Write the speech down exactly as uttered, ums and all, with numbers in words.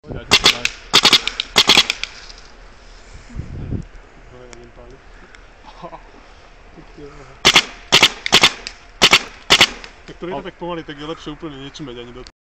Poď, ako to dáš. To neviem páliť. Tak to je tak pomaly, tak je lepšie úplne nečumeť ani do toho.